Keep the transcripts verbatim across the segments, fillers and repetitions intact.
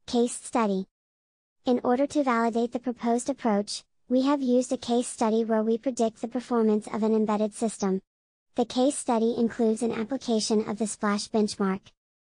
Case study. In order to validate the proposed approach, we have used a case study where we predict the performance of an embedded system. The case study includes an application of the SPLASH benchmark.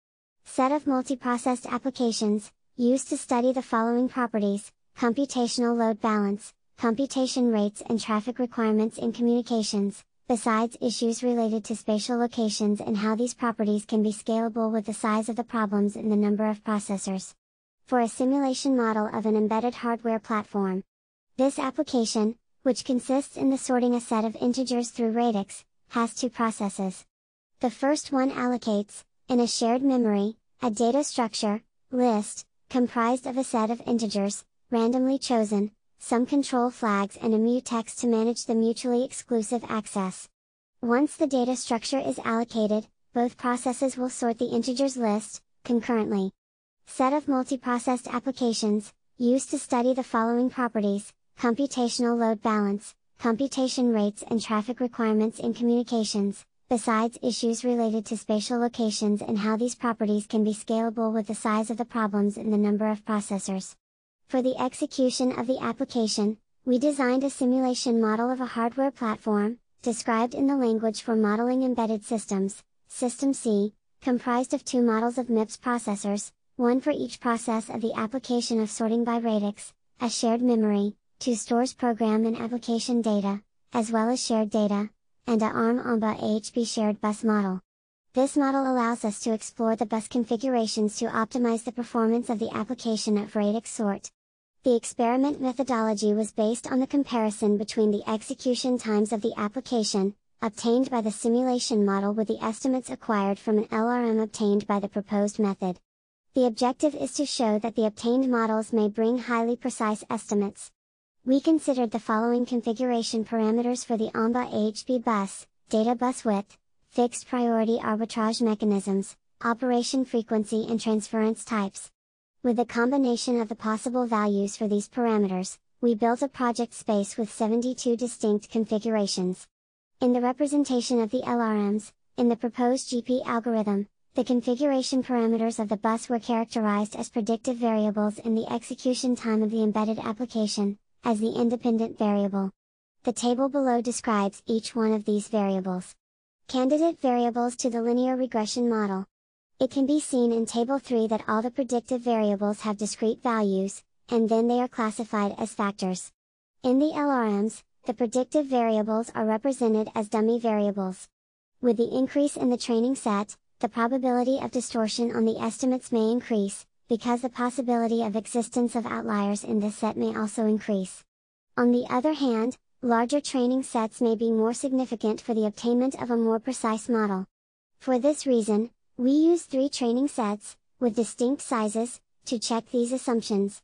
Set of multiprocessed applications, used to study the following properties: computational load balance, computation rates and traffic requirements in communications, besides issues related to spatial locations and how these properties can be scalable with the size of the problems and the number of processors. For a simulation model of an embedded hardware platform. This application, which consists in the sorting a set of integers through radix, has two processes. The first one allocates, in a shared memory, a data structure, list, comprised of a set of integers, randomly chosen, some control flags and a mutex to manage the mutually exclusive access. Once the data structure is allocated, both processes will sort the integers list, concurrently. Set of multiprocessed applications, used to study the following properties: computational load balance, computation rates and traffic requirements in communications, besides issues related to spatial locations and how these properties can be scalable with the size of the problems and the number of processors. For the execution of the application, we designed a simulation model of a hardware platform, described in the language for modeling embedded systems, System C, comprised of two models of MIPS processors, one for each process of the application of sorting by radix, a shared memory, to stores program and application data, as well as shared data, and a ARM AMBA A H B shared bus model. This model allows us to explore the bus configurations to optimize the performance of the application of radix sort. The experiment methodology was based on the comparison between the execution times of the application, obtained by the simulation model with the estimates acquired from an L R M obtained by the proposed method. The objective is to show that the obtained models may bring highly precise estimates. We considered the following configuration parameters for the AMBA A H B bus: data bus width, fixed priority arbitrage mechanisms, operation frequency and transference types. With the combination of the possible values for these parameters, we built a project space with seventy-two distinct configurations. In the representation of the L R Ms, in the proposed G P algorithm, the configuration parameters of the bus were characterized as predictive variables in the execution time of the embedded application, as the independent variable. The table below describes each one of these variables. Candidate variables to the linear regression model. It can be seen in Table three that all the predictive variables have discrete values, and then they are classified as factors. In the L R Ms, the predictive variables are represented as dummy variables. With the increase in the training set, the probability of distortion on the estimates may increase, because the possibility of existence of outliers in this set may also increase. On the other hand, larger training sets may be more significant for the obtainment of a more precise model. For this reason, we use three training sets, with distinct sizes, to check these assumptions.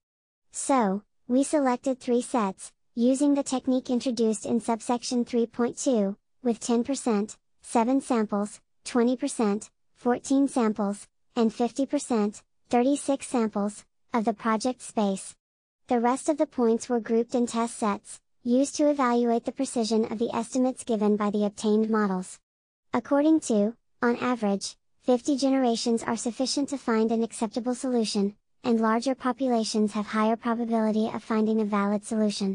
So, we selected three sets, using the technique introduced in subsection three point two, with ten percent, seven samples, twenty percent, fourteen samples, and fifty percent, thirty-six samples, of the project space. The rest of the points were grouped in test sets, used to evaluate the precision of the estimates given by the obtained models. According to, on average, fifty generations are sufficient to find an acceptable solution, and larger populations have higher probability of finding a valid solution.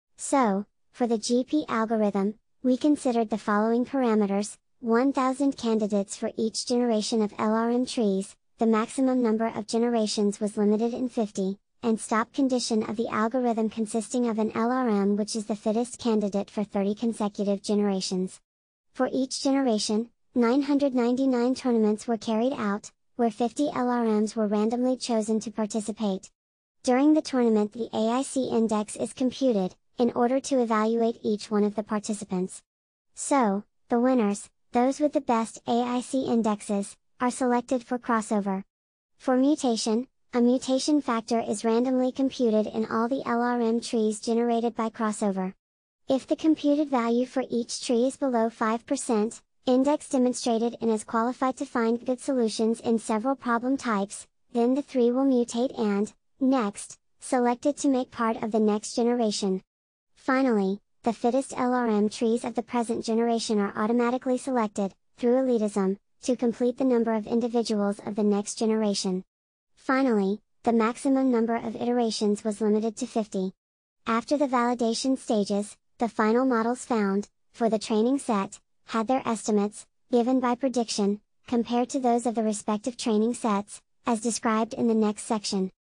So, for the G P algorithm, we considered the following parameters: one thousand candidates for each generation of L R M trees, the maximum number of generations was limited in fifty, and stop condition of the algorithm consisting of an L R M which is the fittest candidate for thirty consecutive generations. For each generation, nine hundred ninety-nine tournaments were carried out, where fifty L R Ms were randomly chosen to participate. During the tournament, the A I C index is computed, in order to evaluate each one of the participants. So, the winners, those with the best A I C indexes, are selected for crossover. For mutation, a mutation factor is randomly computed in all the L R M trees generated by crossover. If the computed value for each tree is below five percent, index demonstrated and is qualified to find good solutions in several problem types, then the tree will mutate and, next, selected to make part of the next generation. Finally, the fittest L R M trees of the present generation are automatically selected, through elitism, to complete the number of individuals of the next generation. Finally, The maximum number of iterations was limited to fifty. After the validation stages, the final models found, for the training set, had their estimates, given by prediction, compared to those of the respective training sets, as described in the next section.